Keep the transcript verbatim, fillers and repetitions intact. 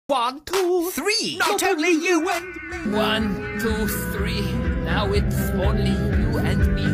One, two, Three! not only you and me. One, two, three. Now it's only you and me.